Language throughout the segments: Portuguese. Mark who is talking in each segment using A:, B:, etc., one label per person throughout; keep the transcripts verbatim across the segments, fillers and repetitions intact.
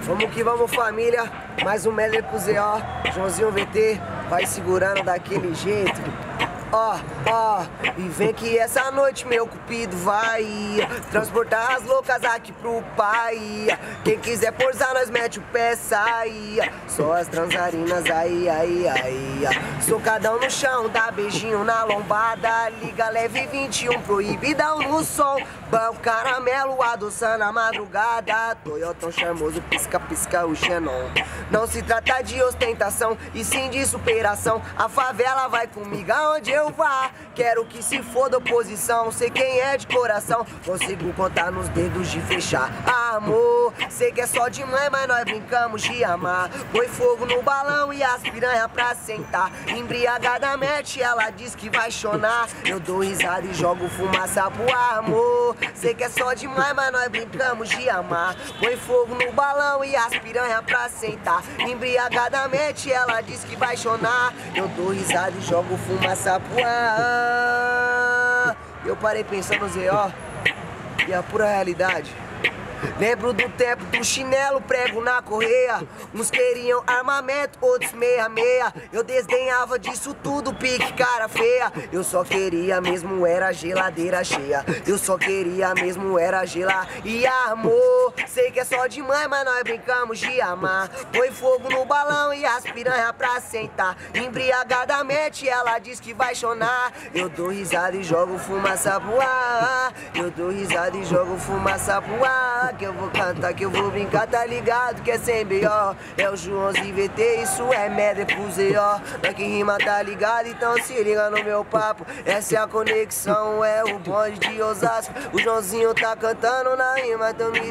A: Vamos que vamos, família. Mais um medley pro Z O. Joãozinho V T vai segurando daquele jeito. Ó, ó, e vem que essa noite meu cupido vai transportar as loucas aqui pro pai. Quem quiser pousar, nós mete o pé, sai. Só as transarinas, aí, aí, aí. Socadão no chão, dá beijinho na lombada. Liga leve vinte e um, proibidão no som. Banco caramelo, adoçando a madrugada. Toyotão charmoso, pisca, pisca o Xenon. Não se trata de ostentação, e sim de superação. A favela vai comigo aonde eu vá. Quero que se foda oposição. Sei quem é de coração, consigo contar nos dedos de fechar. Amor, sei que é só demais, mas nós brincamos de amar. Põe fogo no balão e as piranha pra sentar. Embriagadamente ela diz que vai chorar. Eu dou risada e jogo fumaça pro amor. Sei que é só demais, mas nós brincamos de amar. Põe fogo no balão e as piranha pra sentar. Embriagadamente ela diz que vai chorar. Eu dou risada e jogo fumaça pro ar. Eu parei pensando no Z O e a pura realidade. Lembro do tempo do chinelo, prego na correia. Uns queriam armamento, outros meia-meia. Eu desdenhava disso tudo, pique cara feia. Eu só queria mesmo era geladeira cheia. Eu só queria mesmo era gelar. E amor, sei que é só demais, mas nós brincamos de amar. Põe fogo no balão e as piranha pra sentar. Embriagadamente ela diz que vai chorar. Eu dou risada e jogo fumaça pro ar. Eu dou risada e jogo fumaça pro ar. Que eu vou cantar, que eu vou brincar, tá ligado? Que é sem B O. É o Joãozinho V T, isso é medley pro Z O. Nós que rima, tá ligado? Então se liga no meu papo. Essa é a conexão, é o bonde de Osasco. O Joãozinho tá cantando na rima, então me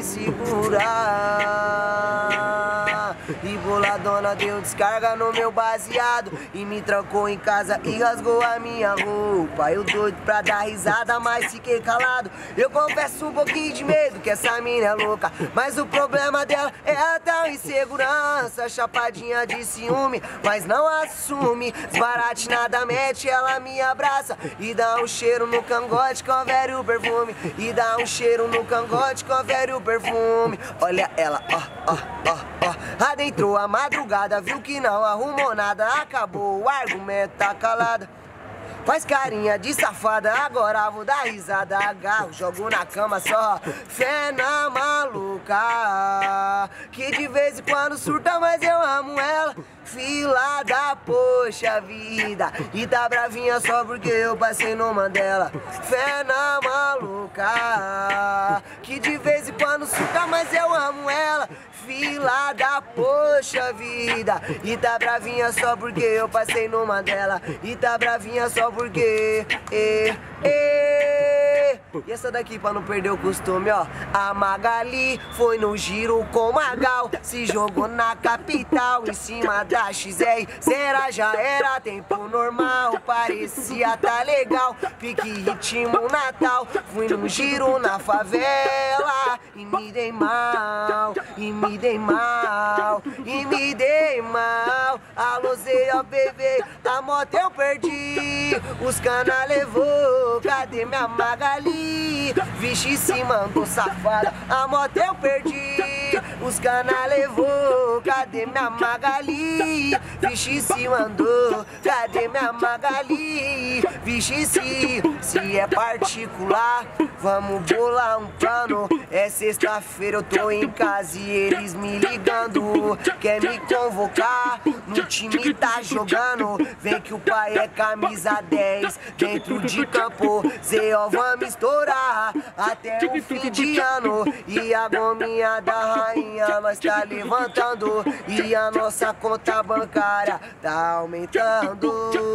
A: segurar. E boladona deu descarga no meu baseado e me trancou em casa e rasgou a minha roupa. Eu doido pra dar risada, mas fiquei calado. Eu confesso um pouquinho de medo que essa mina é louca, mas o problema dela é a tal insegurança. Chapadinha de ciúme, mas não assume. Desbaratinadamente ela me abraça e dá um cheiro no cangote, confere o perfume. E dá um cheiro no cangote, confere o perfume. Olha ela, ó, ó, ó, ó. Adentrou a madrugada, viu que não arrumou nada. Acabou o argumento, tá calada. Faz carinha de safada, agora vou dar risada. Agarro, jogo na cama só. Fé na maluca, que de vez em quando surta, mas eu amo ela. Fila da poxa vida, e tá bravinha só porque eu passei no Mandela. Fé na maluca, que de vez em quando surta, mas eu amo ela. Fila da poxa vida, e tá bravinha só porque eu passei no Mandela. E tá bravinha só porque e, e. E essa daqui pra não perder o costume, ó. A Magali foi no giro com Magal, se jogou na capital em cima da X R. Será já era tempo normal, parecia tá legal. Pique ritmo Natal, fui no giro na favela e me dei mal, e me dei mal, e me dei mal. Alô Z O B V, a moto eu perdi, os cana levou, cadê minha Magali? Vixe, se mandou safada, a moto eu perdi, os cana levou, cadê minha Magali? Vixe, se mandou, cadê minha Magali? Vixe, se, se é particular, vamos bolar um plano. É sexta-feira, eu tô em casa e eles me ligando. Quer me convocar? No time tá jogando. Vem que o pai é camisa dez dentro de campo. Z O vamos estourar até o fim de ano. E a gominha da rainha nós tá levantando. E a nossa conta bancária tá aumentando.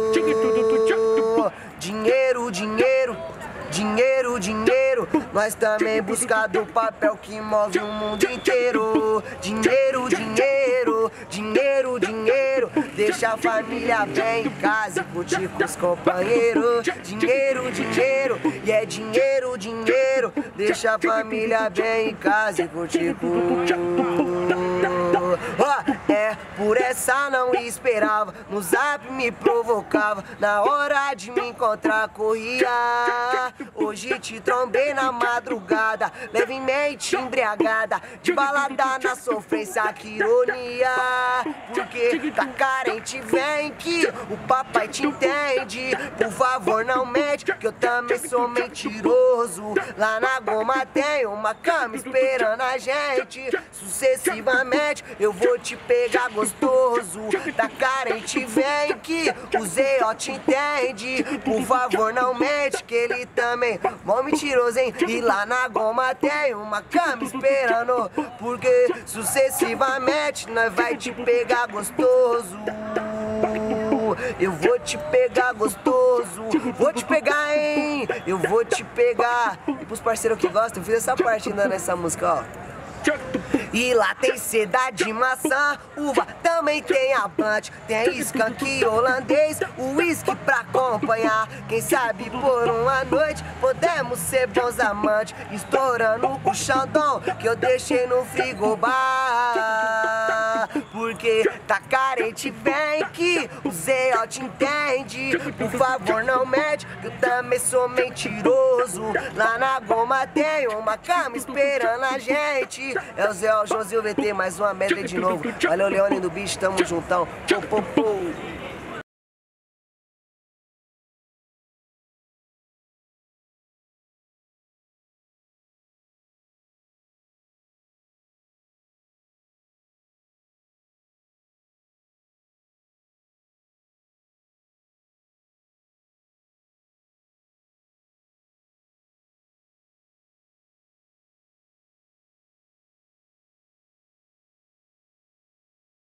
A: Dinheiro, dinheiro, dinheiro, dinheiro. Nós também buscando o papel que move o mundo inteiro. Dinheiro, dinheiro, dinheiro, dinheiro. Deixa a família bem em casa e curtir com os companheiros. Dinheiro, dinheiro, e é dinheiro, dinheiro. Deixa a família bem em casa e curtir com... Ó, é por essa não esperava. No zap me provocava, na hora de me encontrar corria. Hoje te trombei na madrugada, levemente embriagada, de balada na sofrência, que ironia. Porque tá carente, vem que o papai te entende. Por favor não mente, que eu também sou mentiroso. Lá na Goma tem uma cama esperando a gente. Sucessivamente eu vou te pegar gostoso. Tá carente, vem que o Zé ó te entende. Por favor não mente, que ele também mó mentiroso, hein? E lá na Goma tem uma cama esperando, porque sucessivamente nós vai te pegar gostoso. Eu vou te pegar gostoso, vou te pegar, hein? Eu vou te pegar. E pros parceiros que gostam, eu fiz essa parte ainda nessa música, ó. E lá tem seda de maçã, uva, também tem abante, tem skunk holandês, o whisky pra acompanhar. Quem sabe por uma noite podemos ser bons amantes, estourando o Xandão que eu deixei no frigobar. Porque tá carente, vem que o Zé ó te entende. Por favor não mente, que eu também sou mentiroso. Lá na Goma tem uma cama esperando a gente. É o Zé, o Joãozinho, o V T, mais uma medley de novo. Valeu, Leone do bicho, tamo juntão. Pô, pô, pô.